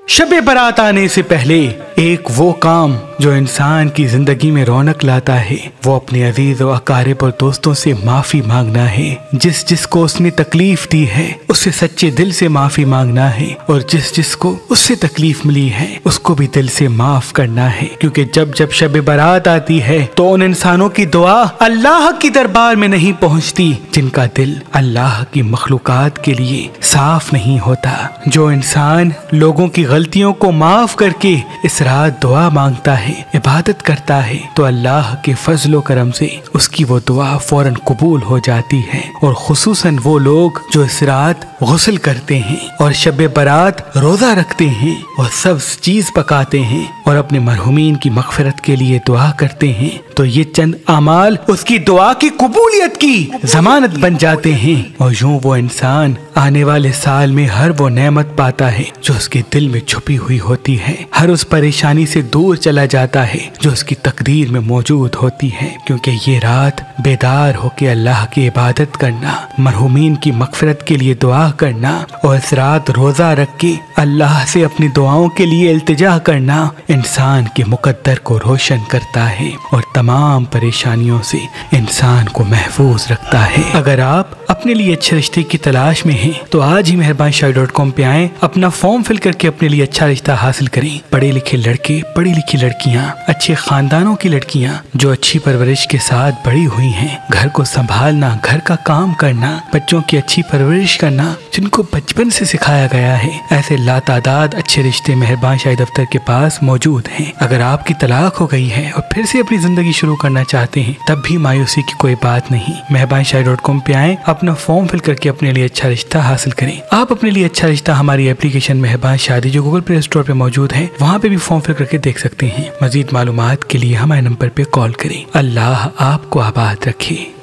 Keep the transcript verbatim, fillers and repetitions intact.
शब बारात आने से पहले एक वो काम जो इंसान की जिंदगी में रौनक लाता है वो अपने अजीज और अकारिब और दोस्तों से माफी मांगना है। जिस जिसको उसने तकलीफ दी है उससे सच्चे दिल से माफी मांगना है और जिस जिसको उससे तकलीफ मिली है उसको भी दिल से माफ करना है। क्योंकि जब जब शब बारात आती है तो उन इंसानों की दुआ अल्लाह की दरबार में नहीं पहुंचती जिनका दिल अल्लाह की मखलूकात के लिए साफ नहीं होता। जो इंसान लोगों की गलतियों को माफ करके इस रात दुआ मांगता है, इबादत करता है, तो अल्लाह के फजलो करम से उसकी वो दुआ फौरन कबूल हो जाती है। और खुसूसन वो लोग जो इस रात गुस्ल करते हैं और शब बारात रोजा रखते हैं और सब चीज पकाते हैं और अपने मरहुमीन की मगफिरत के लिए दुआ करते हैं, तो ये चंद अमाल उसकी दुआ की कबूलियत की जमानत बन जाते हैं। और यूं वो इंसान आने वाले साल में हर वो नेमत पाता है जो उसके दिल में छुपी हुई होती है, हर उस परेशानी से दूर चला जाता है जो उसकी तकदीर में मौजूद होती है। क्योंकि ये रात बेदार होके अल्लाह की इबादत करना, मरहुमीन की मगफिरत के लिए दुआ करना और इस रात रोजा रख के अल्लाह से अपनी दुआओं के लिए इल्तिजा करना इंसान के मुकद्दर को रोशन करता है और तमाम परेशानियों से इंसान को महफूज रखता है। अगर आप अपने लिए अच्छे रिश्ते की तलाश में हैं तो आज ही मेहरबान शादी डॉट कॉम पे आएं, अपना फॉर्म फिल करके अपने लिए अच्छा रिश्ता हासिल करें। पढ़े लिखे लड़के, पढ़ी लिखी लड़कियां, अच्छे खानदानों की लड़कियां जो अच्छी परवरिश के साथ बड़ी हुई हैं, घर को संभालना, घर का काम करना, बच्चों की अच्छी परवरिश करना, जिनको बचपन से सिखाया गया है, ऐसे लातादाद अच्छे रिश्ते मेहरबान शादी दफ्तर के पास मौजूद हैं। अगर आपकी तलाक हो गई है और फिर से अपनी जिंदगी शुरू करना चाहते हैं तब भी मायूसी की कोई बात नहीं। मेहरबान शादी डॉट कॉम पे आए, अपना फॉर्म फिल करके अपने लिए अच्छा रिश्ता हासिल करें। आप अपने लिए अच्छा रिश्ता हमारी एप्लीकेशन मेहरबान शादी जो गूगल प्ले स्टोर पे मौजूद है वहाँ पे भी फॉर्म फिल करके देख सकते हैं। मजीद मालूमात के लिए हमारे नंबर पे कॉल करें। अल्लाह आपको आबाद रखे।